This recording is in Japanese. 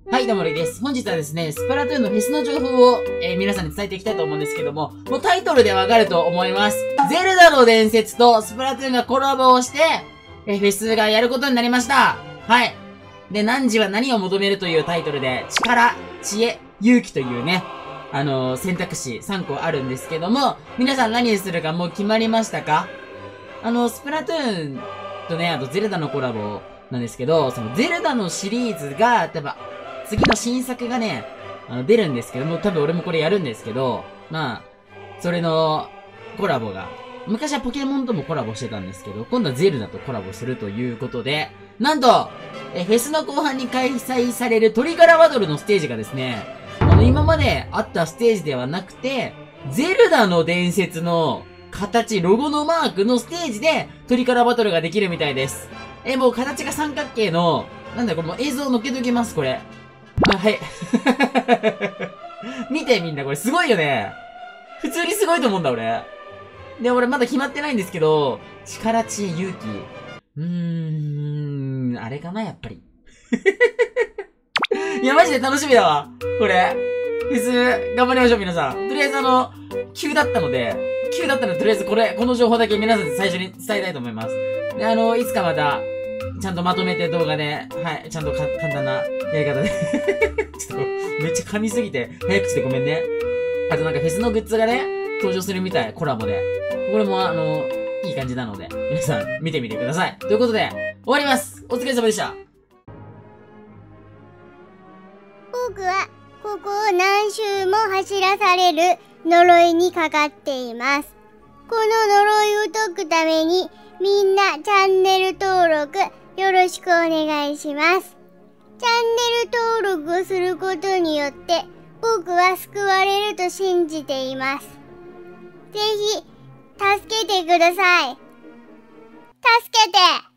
はい、どうもレイです。本日はですね、スプラトゥーンのフェスの情報を、皆さんに伝えていきたいと思うんですけども、もうタイトルでわかると思います。ゼルダの伝説とスプラトゥーンがコラボをして、フェスがやることになりました。はい。で、汝は何を求めるというタイトルで、力、知恵、勇気というね、選択肢3個あるんですけども、皆さん何にするかもう決まりましたか？スプラトゥーンとね、あとゼルダのコラボなんですけど、そのゼルダのシリーズが、多分、次の新作がね、出るんですけども、多分俺もこれやるんですけど、まあ、それのコラボが、昔はポケモンともコラボしてたんですけど、今度はゼルダとコラボするということで、なんと、フェスの後半に開催されるトリガラバトルのステージがですね、今まであったステージではなくて、ゼルダの伝説の形、ロゴのマークのステージでトリガラバトルができるみたいです。もう形が三角形の、なんだこれもう映像載っけときます、これ。あ、はい。見てみんな、これすごいよね。普通にすごいと思うんだ、俺。で、俺まだ決まってないんですけど、力、知恵、勇気。あれかな、やっぱり。いや、マジで楽しみだわ。これ。フェス、頑張りましょう、皆さん。とりあえず急だったので、とりあえずこの情報だけ皆さんに最初に伝えたいと思います。で、いつかまた、ちゃんとまとめて動画で、はい、ちゃんと簡単なやり方で。ちょっと、めっちゃ噛みすぎて、早口でごめんね。あとなんかフェスのグッズがね、登場するみたい、コラボで。これもいい感じなので、皆さん見てみてください。ということで、終わります。お疲れ様でした。 僕は、ここを何周も走らされる呪いにかかっています。この呪いを解くために、みんなチャンネル登録よろしくお願いします。チャンネル登録をすることによって僕は救われると信じています。ぜひ助けてください。助けて。